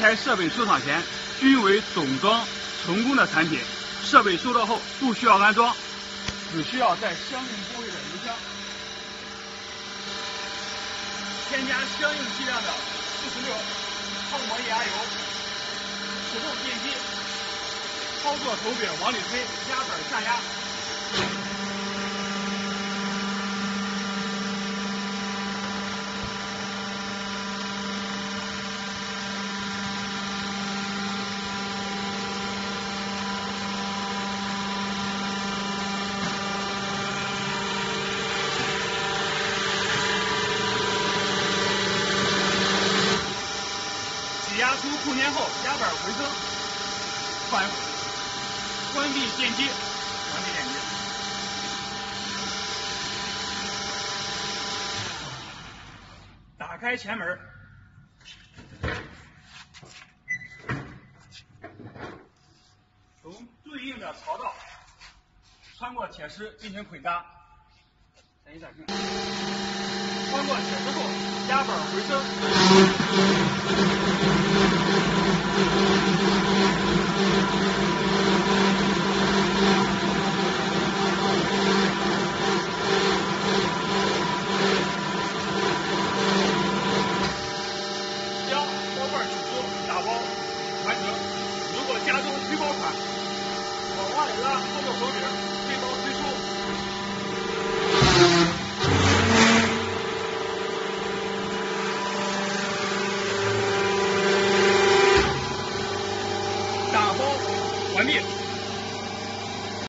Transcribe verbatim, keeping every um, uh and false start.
台设备出厂前均为总装成功的产品，设备收到后不需要安装，只需要在相应部位的油箱添加相应剂量的四十六泡沫液压油，启动电机，操作手柄往里推，压板下压。挤压出空间后，压板回升，关关闭电机，关闭电机。打开前门，从对应的槽道穿过铁丝进行捆扎。等一下，穿过铁丝后，压板回升。